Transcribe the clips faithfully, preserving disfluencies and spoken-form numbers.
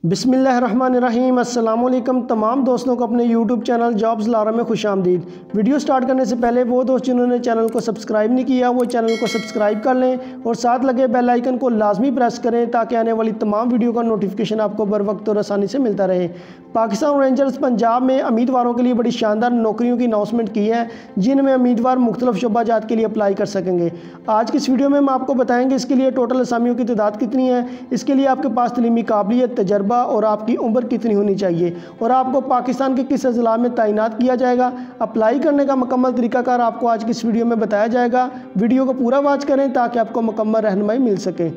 बिस्मिल्लाहिर्रहमानिर्रहीम। अस्सलामुअलैकुम तमाम दोस्तों को अपने यूट्यूब चैनल जॉब्स लारा में खुशामदीद। वीडियो स्टार्ट करने से पहले वो दोस्त जिन्होंने चैनल को सब्सक्राइब नहीं किया वो चैनल को सब्सक्राइब कर लें और साथ लगे बेल आइकन को लाजमी प्रेस करें ताकि आने वाली तमाम वीडियो का नोटिफिकेशन आपको बर वक्त और आसानी से मिलता रहे। पाकिस्तान रेंजर्स पंजाब में उम्मीदवारों के लिए बड़ी शानदार नौकरियों की अनाउंसमेंट की है जिनमें उम्मीदवार मुख्तलिफ शोबाजात के लिए अप्लाई कर सकेंगे। आज की इस वीडियो में हम आपको बताएंगे इसके लिए टोटल असामियों की तादाद कितनी है, इसके लिए आपके पास तलीमी काबिलियत, तजर्बा और आपकी उम्र कितनी होनी चाहिए और आपको पाकिस्तान के किस अजला में तैनात किया जाएगा। अप्लाई करने का मुकम्मल तरीकाकार आपको आज की इस वीडियो में बताया जाएगा। वीडियो को पूरा वॉच करें ताकि आपको मुकम्मल रहनुमाई मिल सके।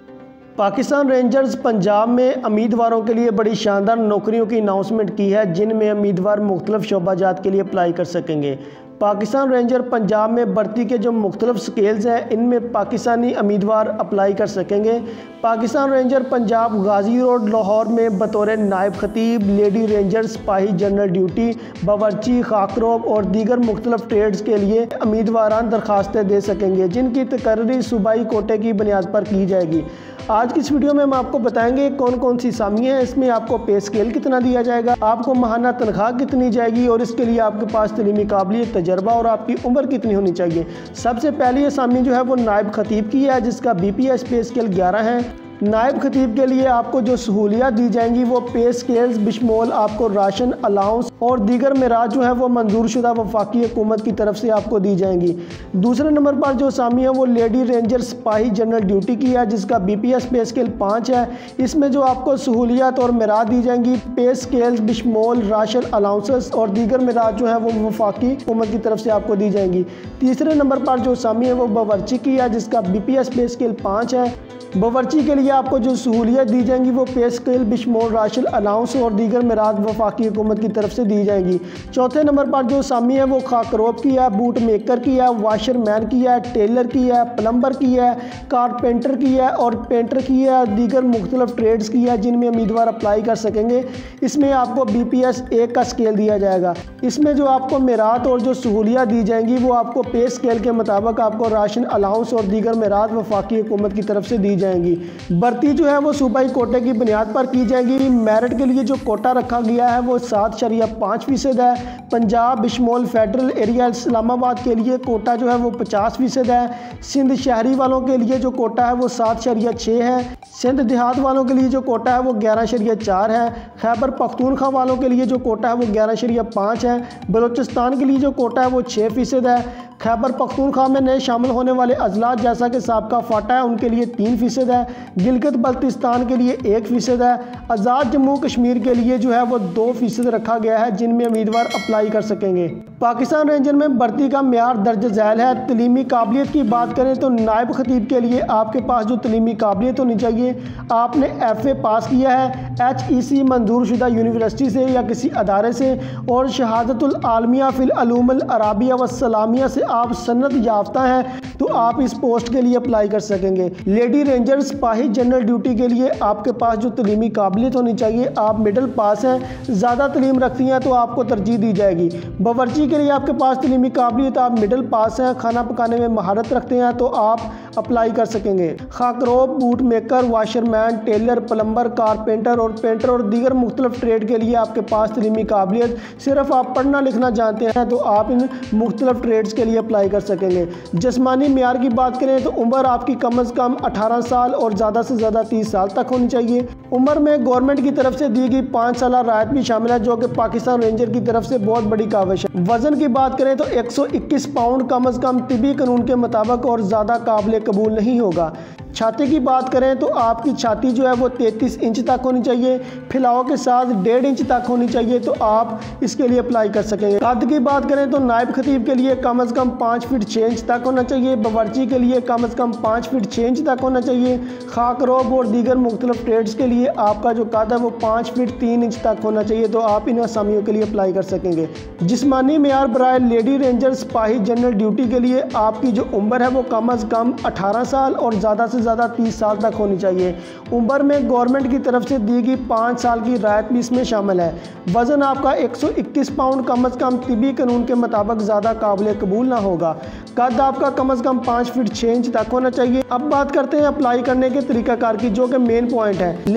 पाकिस्तान रेंजर्स पंजाब में उम्मीदवारों के लिए बड़ी शानदार नौकरियों की अनाउंसमेंट की है जिनमें उम्मीदवार मुख्तलिफ शोबाजात के लिए अप्लाई कर सकेंगे। पाकिस्तान रेंजर पंजाब में भर्ती के जो मुख्तलिफ स्केल्स हैं इनमें पाकिस्तानी उम्मीदवार अप्लाई कर सकेंगे। पाकिस्तान रेंजर पंजाब गाजी रोड लाहौर में बतौर नायब खतीब, लेडी रेंजर, सिपाही जनरल ड्यूटी, बावर्ची, खाकरोब और दीगर मुख्तलिफ ट्रेड्स के लिए उम्मीदवारान दरखास्तें दे सकेंगे जिनकी तकर्री सूबाई कोटे की बुनियाद पर की जाएगी। आज की इस वीडियो में हम आपको बताएंगे कौन कौन सी असामियाँ हैं, इसमें आपको पे स्केल कितना दिया जाएगा, आपको माहाना तनख्वाह कितनी जाएगी और इसके लिए आपके पास तलीमी काबिलियत, तजर्बा और आपकी उम्र कितनी होनी चाहिए। सबसे पहली असामी जो है वो नायब खतीब की है जिसका B P S pay scale ग्यारह है। नायब खतीब के लिए आपको जो सहूलियात दी जाएंगी वो पे स्केल्स बिशमोल आपको राशन अलाउंस और दीगर मेराज जो है वो मंजूर शुदा वफाकी हुकूमत की तरफ से आपको दी जाएंगी। दूसरे नंबर पर जो असामी है वो लेडी रेंजर सिपाही जनरल ड्यूटी की है जिसका B P S pay scale पाँच है। इसमें जो आपको सहूलियात और मेराज दी जाएंगी पे स्केल्स बिशमोल राशन अलाउंसेस और दीगर मेराज जो है वो वफाकी हुकूमत की तरफ से आपको दी जाएंगी। तीसरे नंबर पर जो असामी है वो बावर्ची की है जिसका B P S pay scale पाँच है। बावर्ची के लिए आपको जो सहूलियत दी जाएंगी वो पे स्केल बिशमोल राशन अलाउंस और दीगर मेराज वफाकी हुकूमत की तरफ से दी जाएंगी। चौथे नंबर पर जो असामी है वो खाकरोब की है, बूट मेकर की है, वाशरमैन की है, टेलर की है, प्लम्बर की है, कारपेंटर की है और पेंटर की है, दीगर मुख्तलिफ ट्रेड्स की है जिनमें उम्मीदवार अप्लाई कर सकेंगे। इसमें आपको बी पी एस एक का स्केल दिया जाएगा। इसमें जो आपको मेराज और जो सहूलियत दी जाएंगी वो आपको पे स्केल के मुताबिक आपको राशन अलाउंस और दीगर मेराज वफाकी हुकूमत की तरफ से दी जाएंगी। भर्ती जो है वो सूबाई कोटे की बुनियाद पर की जाएगी। मेरिट के लिए जो कोटा रखा गया है वो सात शरिया पाँच फीसद है। पंजाब बिशमोल फेडरल एरिया इस्लामाबाद के लिए कोटा जो है वो पचास फीसद है। सिंध शहरी वालों के लिए जो कोटा है वो सात शरिया छः है। सिंध देहात वालों के लिए जो कोटा है वो ग्यारह शरिया चार है। खैबर पख्तूनख्वा वालों के लिए जो कोटा है वो ग्यारह शरिया पाँच है। बलूचिस्तान के लिए जो कोटा है वो छः फीसद है। खैबर पख्तूनख्वा में नए शामिल होने वाले अजला जैसा कि साबका फाटा है उनके लिए तीन फीसद है। गिलगित बल्तिस्तान के लिए एक फ़ीसद है। आज़ाद जम्मू कश्मीर के लिए जो है वो दो फीसद रखा गया है जिनमें उम्मीदवार अप्लाई कर सकेंगे। पाकिस्तान रेंजर में भर्ती का म्यार दर्ज झैल है। तलीमी काबिलियत की बात करें तो नायब खतीब के लिए आपके पास जो तलीमी काबिलियत होनी चाहिए, आपने एफ ए पास किया है एच ई सी मंजूर शुदा यूनिवर्सिटी से या किसी अदारे से और शहादतुल आलमिया फिल अलूमुल अराबिया व सलामिया से आप सनद याफ्ता हैं तो आप इस पोस्ट के लिए अप्लाई कर सकेंगे। लेडी रेंजर सिपाही जनरल ड्यूटी के लिए आपके पास जो तलीमी काबिलियत होनी चाहिए, आप मिडल पास हैं, ज़्यादा तलीम रखती हैं तो आपको तरजीह दी जाएगी। बावर्ची के लिए आपके पास तलीमी काबिलियत, आप मिडल पास हैं, खाना पकाने में महारत रखते हैं तो आप अप्लाई कर सकेंगे। खाकरोब, boot maker, washerman, tailor, plumber, carpenter और पेंटर और दीगर मुख्तलिफ ट्रेड के लिए आपके पास तलीमी काबिलियत, सिर्फ आप पढ़ना लिखना जानते हैं तो आप इन मुख्तलिफ ट्रेड्स के लिए अप्लाई कर सकेंगे। जिस्मानी म्यार की बात करें तो उम्र आपकी कम अज़ कम अठारह साल और ज़्यादा से ज़्यादा तीस साल तक होनी चाहिए। उम्र में गवर्नमेंट की तरफ से दी गई पाँच साल रायत भी शामिल है जो कि पाकिस्तान रेंजर की तरफ से बहुत बड़ी काविश है। वज़न की बात करें तो एक सौ इक्कीस पाउंड कम अज़ कम तिबी कानून के मुताबिक और ज़्यादा काबिल कबूल नहीं होगा। छाती की बात करें तो आपकी छाती जो है वो तैंतीस इंच तक होनी चाहिए, फैलाव के साथ डेढ़ इंच तक होनी चाहिए तो आप इसके लिए अप्लाई कर सकेंगे। कद की बात करें तो नायब खतीब के लिए कम अज़ कम पाँच फीट छः इंच तक होना चाहिए। बावर्ची के लिए कम अज़ कम पाँच फीट छः इंच तक होना चाहिए। खाकरोब और दीगर मुख्तलिफ ट्रेड्स के लिए आपका जो कद है वो पाँच फीट तीन इंच तक होना चाहिए तो आप इन असामियों के लिए अप्लाई कर सकेंगे। जिस्मानी म्यार बराए लेडी रेंजर सिपाही जनरल ड्यूटी के लिए आपकी जो उम्र है वो कम अज़ कम अठारह साल और ज़्यादा से ज़्यादा तीस साल तक होनी चाहिए। उम्र में गवर्नमेंट की तरफ से दी गई पाँच साल की रायत भी इसमें शामिल है। वज़न आपका एक सौ इक्कीस पाउंड कम अज़ कम तिबी कानून के मुताबिक ज़्यादा काबिल कबूल ना होगा। कद आपका कम अज़ कम पाँच फीट छः इंच तक होना चाहिए। अब बात करते हैं अप्लाई करने के तरीकाकार की जो कि मेन पॉइंट है।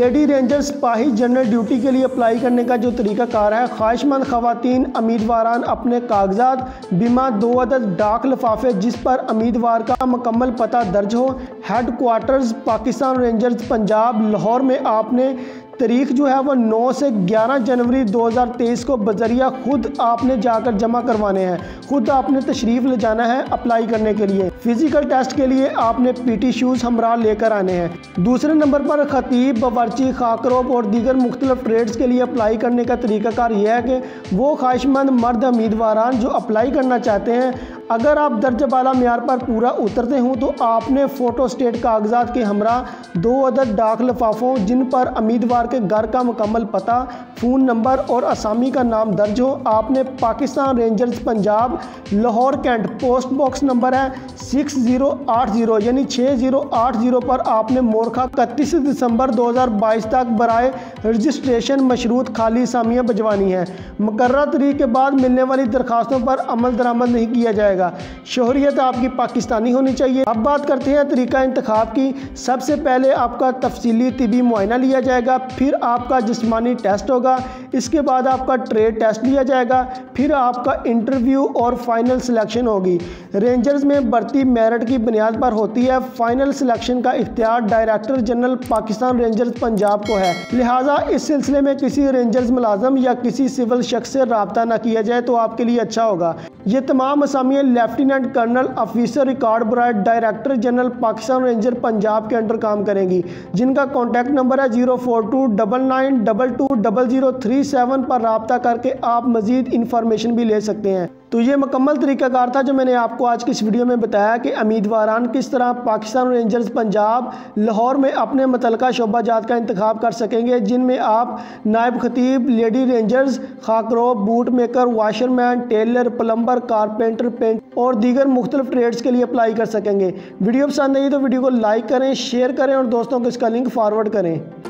लेडी रेंजर सिपाही जनरल ड्यूटी के लिए अप्लाई करने का जो तरीकाकार है, ख्वाहिशमंद खवातीन उम्मीदवारान अपने कागजात, बीमा, दो अदद डाक लिफाफे जिस पर उम्मीदवार का मुकम्मल पता दर्ज हो, headquarters Pakistan rangers Punjab Lahore में आपने तारीख जो है वो नौ से ग्यारह जनवरी दो हज़ार तेईस को बजरिया खुद आपने जाकर जमा करवाने हैं। खुद आपने तशरीफ़ ले जाना है अप्लाई करने के लिए। फिज़िकल टेस्ट के लिए आपने पीटी शूज़ हमरा लेकर आने हैं। दूसरे नंबर पर खतीब, बावर्ची, खाकरोब और दीगर मुख्तलिफ ट्रेड्स के लिए अप्लाई करने का तरीकाकार यह है कि वो ख्वाहिशमंद मर्द उम्मीदवारान जो अप्लाई करना चाहते हैं, अगर आप दर्ज वाला म्यार पर पूरा उतरते हों तो आपने फ़ोटो स्टेट कागजात के हमरा दो अदद डाक लिफाफों जिन पर उम्मीदवार के घर का मुकम्मल पता, फ़ोन नंबर और असामी का नाम दर्ज हो, आपने Pakistan rangers Punjab Lahore cantt post box number है सिक्स ज़ीरो आठ ज़ीरो यानी छः ज़ीरो आठ ज़ीरो पर आपने मोरखा इकतीस दिसंबर दो हज़ार बाईस तक बराए रजिस्ट्रेशन मशरूत खाली असामियाँ भिजवानी है। मुकर्रर तारीख के बाद मिलने वाली दरखास्तों पर अमल दरामद नहीं किया जाएगा। शोहरियत आपकी पाकिस्तानी होनी चाहिए। अब बात करते हैं तरीका इंतखाब की। सबसे पहले आपका तफसीली तिबी मुआयना लिया जाएगा, फिर आपका जिस्मानी टेस्ट होगा, इसके बाद आपका ट्रेड टेस्ट लिया जाएगा, फिर आपका इंटरव्यू और फाइनल सिलेक्शन होगी। रेंजर्स में भर्ती मेरिट की बुनियाद पर होती है। फाइनल सिलेक्शन का इख्तियार director general Pakistan rangers Punjab को है, लिहाजा इस सिलसिले में किसी रेंजर्स मुलाजम या किसी सिविल शख्स से रब्ता न किया जाए तो आपके लिए अच्छा होगा। ये तमाम असामियाँ lieutenant colonel officer record bride director general Pakistan ranger Punjab के अंडर काम करेंगी, जिनका कॉन्टैक्ट नंबर है zero four two double nine double two double zero three seven पर रब्ता करके आप मज़ीद इंफॉर्मेशन भी ले सकते हैं। तो ये मुकम्मल तरीकाकार था जो मैंने आपको आज की इस वीडियो में बताया कि उम्मीदवारान किस तरह पाकिस्तान रेंजर्स पंजाब लाहौर में अपने मुतल्लिका शोबाजात का इंतखाब कर सकेंगे, जिनमें आप नायब खतीब, लेडी रेंजर्स, खाकरोब, boot maker, washerman, tailor, plumber, carpenter, paint और दीगर मुख्तलिफ ट्रेड्स के लिए अप्लाई कर सकेंगे। वीडियो पसंद आई तो वीडियो को लाइक करें, शेयर करें और दोस्तों को इसका लिंक फॉरवर्ड करें।